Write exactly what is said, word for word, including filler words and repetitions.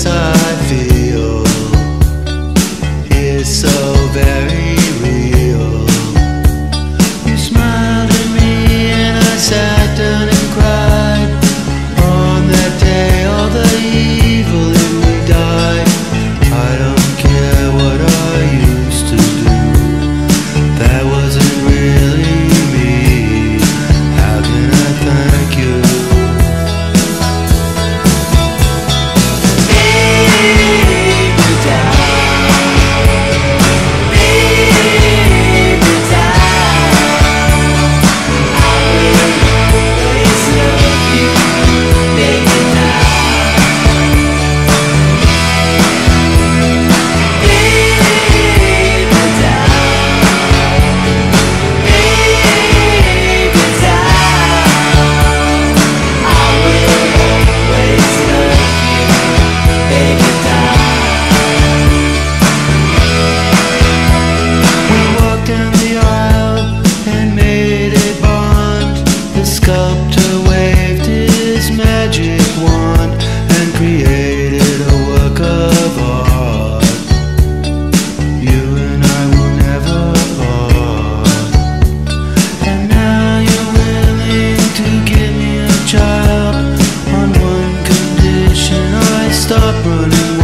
this I feel is so very real. You smiled at me and I sat down and cried. On that day all the evil in me died. I don't care what I used to do, that wasn't really me. How can I thank you? Sculptor waved his magic wand and created a work of art. You and I will never part. And now you're willing to give me a child on one condition: I stop running